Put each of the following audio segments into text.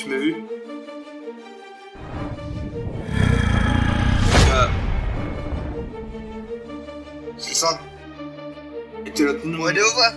Tu m'as vu? C'est ça. Et t'es l'autre nom. On va aller au voir.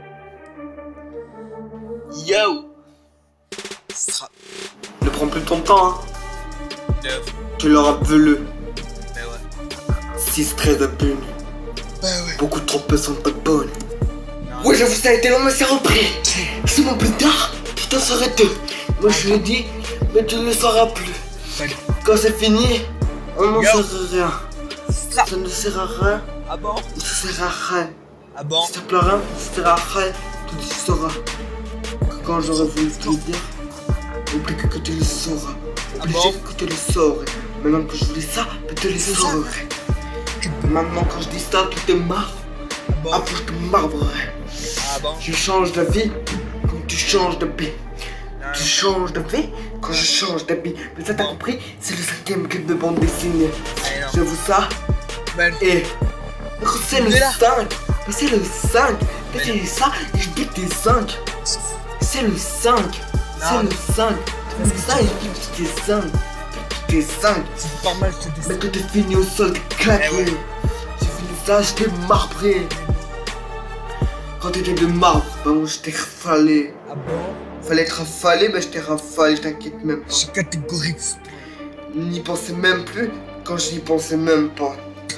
Yo! Sera. Ne prends plus ton temps, hein. Neuf. Tu l'auras veuleux. Bah ouais. 6-13 à peine. Bah ouais. Beaucoup trop peu sont pas bonnes. Non. Ouais, j'avoue, ça a été long, mais c'est repris. C'est mon plus tard. Putain, ça arrête. Moi, je l'ai dit, mais tu ne le sauras plus. Allez. Quand c'est fini, on n'en Yo. sert à rien. Sera. Ça ne sert à rien. Ah bon? Ça sert à rien. Ah bon? Si t'as plus rien, ça sert à rien. Tu le sauras. Que quand j'aurais voulu te le dire, oublie que tu le sauras. Obligé bon? que tu le saurais. Maintenant que je voulais ça, que tu le saurais. Maintenant, quand je dis ça, tu te marres. Ah bon? Après, je te marbrerai. Ah bon? Je change de vie quand tu changes de vie. Non. Tu changes de vie quand je change de vie. Mais ça, t'as compris? C'est le 5ème clip de bande dessinée. Allez, non. J'avoue ça. Ben, Et c'est le Mais là. 5. Mais c'est le 5. T'as fait ça et je bute tes 5. C'est le 5. C'est Non. le 5. Tu fais ça et je bute tes 5. Tes 5. c'est pas mal, je te dis. Mais que t'es fini au sol, t'es claqué. Eh ouais. J'ai fini ça, je t'ai marbré. Quand t'étais de marbre, bah moi je t'ai rafalé. Ah bon? Fallait être rafalé, bah je t'ai rafalé, je t'inquiète même pas. Je suis catégorique. N'y pensais même plus quand je n'y pensais même pas.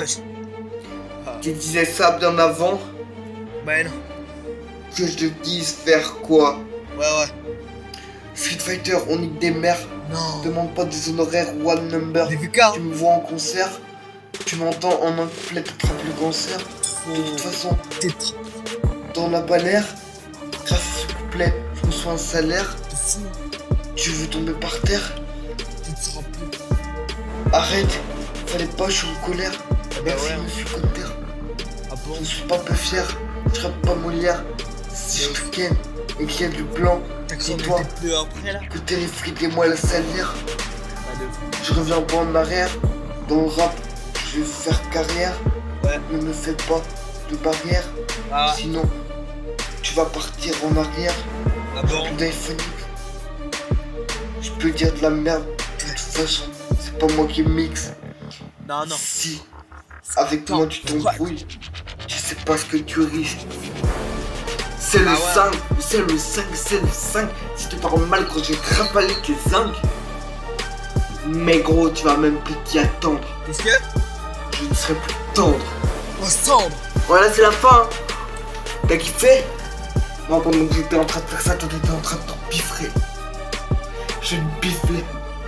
Tu disais ça bien avant Ben non. que je te dise faire quoi. Ouais, ouais. Street Fighter, on nique des mères. Non. Demande pas des honoraires one number. Des VK. Tu me vois en concert, tu m'entends en un couplet, tu feras plus concert. De toute façon, T'es trop dans la bannière, grâce à ce couplet, je reçois un salaire. fou. Tu veux tomber par terre? Tu ne seras plus. Arrête, fallait pas, je suis en colère. Ah bah Merci, ouais. monsieur Cotter. Ah bon? Je ne suis pas peu fier, je rappe pas Molière. Si je te ken et qu'il y a du blanc, T'as cru c'est qu'on toi. était plus après là? Que t'es les frites et moi la salière. Bah de fou. Je reviens pas en arrière. Dans le rap, je vais faire carrière. Ouais. Ne me fais pas de barrière. Ah. Sinon, tu vas partir en arrière. Ah bon? Plus d'iPhonique. Je peux dire de la merde. De toute façon, c'est pas moi qui mixe. Non, non. Si, avec moi tu t'embrouilles, tu sais pas ce que tu risques. C'est le Ah ouais. 5, c'est le 5, c'est le 5. Si tu parles mal quand j'ai rafalé tes 5. Mais gros, tu vas même plus t'y attendre. Qu'est-ce que? Je ne serai plus tendre. Ensemble. Voilà, c'est la fin. T'as kiffé? Moi, pendant que j'étais en train de faire ça, toi t'étais en train de t'empiffrer. Je te biflais.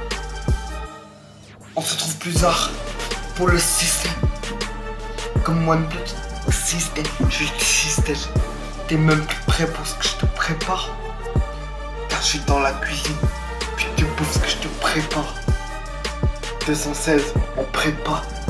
On se retrouve plus tard pour le système. Comme One Blood, au système. Je suis le système. T'es même plus prêt pour ce que je te prépare. Car je suis dans la cuisine. Puis tu bouffes ce que je te prépare. 216, on prépare.